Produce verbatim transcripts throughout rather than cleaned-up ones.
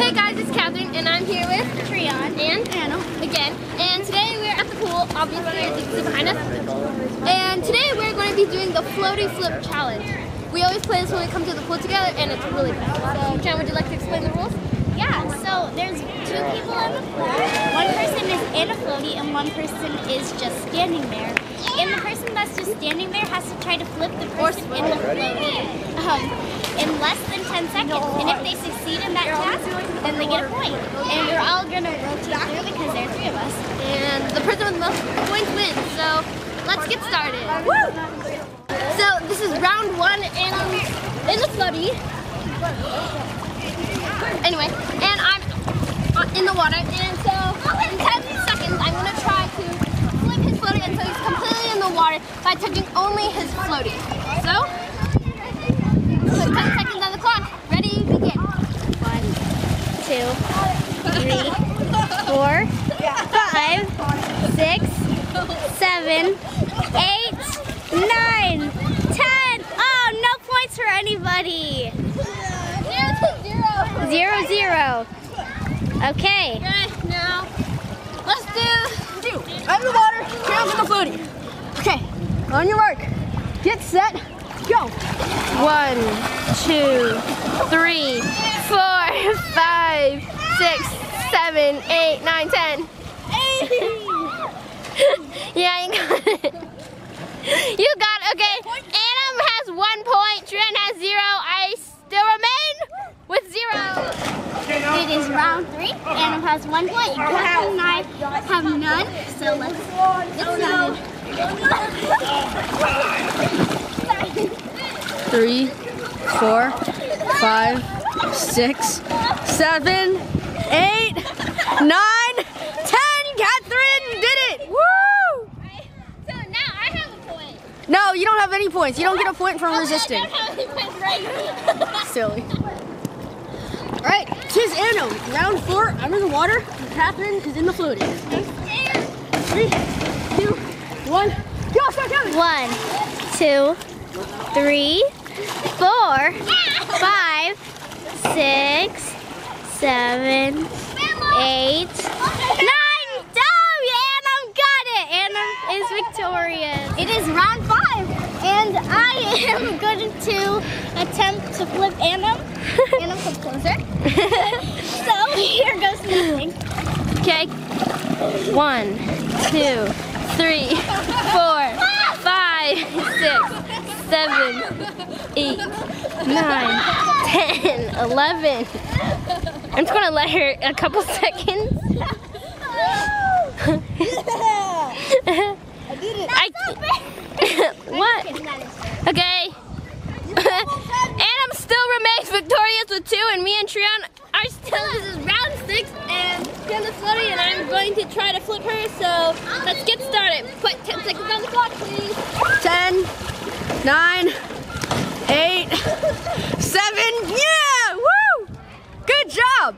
Hey guys, it's Catherine, and I'm here with Trian and Annam again. And today we're at the pool, obviously, as you can see behind us. And today we're going to be doing the Floatie Flip challenge. We always play this when we come to the pool together, and it's really fun. So, Trian, would you like to explain the rules? Yeah, so there's two people in the pool. One person is in a floatie and one person is just standing there. And the person that's just standing there has to try to flip the person in the floatie um, in less than ten seconds. And if they succeed in that task, then they get a point. And we're all going to rotate through because there are three of us. And the person with the most points wins. So let's get started. Woo! So this is round one, and I'm in the floatie. Anyway, and I'm in the water, and so in ten seconds I'm going to try to flip his floatie until he's completely in the water by touching only his floatie. So, put ten seconds on the clock. Ready, begin. One, two, three, four, five, six, seven, eight, nine, ten. Oh, no points for anybody. Zero, zero. Okay. Okay, now let's do. Two. Out of the water, Trian's in the floatie. Okay, on your mark, get set, go. One, two, three, four, five, six, seven, eight, nine, ten. Yeah, you got it. You got it. Okay. Annam has one point. Trian has zero. I still remain with zero. It is round three. Annam has one point. Kath and I have none. So let's get started. Three, four, five, six, seven, eight, nine, ten. Catherine did it! Woo! So now I have a point. No, you don't have any points. You don't get a point for resisting. I don't have any points right. Silly. All right, tis Annam. Round four, I'm in the water. Catherine is in the floatie. Three, two, one, go! Start counting. One, two, three, four, five, six, seven, eight, nine. Oh, Annam got it. Annam is victorious. It is round five, and I am going to attempt to flip Annam. Annam, come closer. So here goes nothing. Okay. One, two, three, four, five, six, seven, eight, nine, ten, eleven. I'm just gonna let her a couple seconds. I did it. I, what? Okay. Annam still remains victorious with two, and me and Trian are still. This is round six, and Trian is floating, and I'm going to try to flip her. So let's get started. Put ten seconds on the clock, please. Ten, nine, eight, seven. Yeah! Woo! Good job.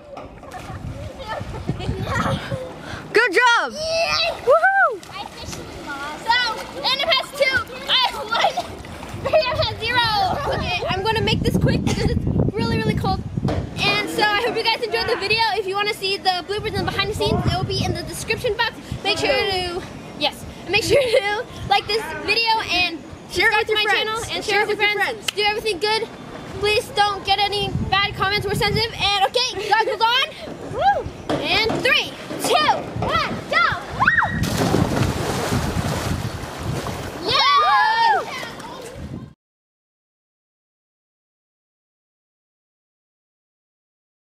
Good job. Woohoo! So Annam has two. I have one. Trian has zero. Okay, I'm going to make this quick because it's really, really cold. And so I hope you guys enjoyed the video. If you want to see the bloopers and behind the scenes, it will be in the description box. Make sure to, yes, make sure to like this video and Share it subscribe with to your my friends. channel and Share share it with your friends. friends. Do everything good. Please don't get any bad comments. We're sensitive. And okay,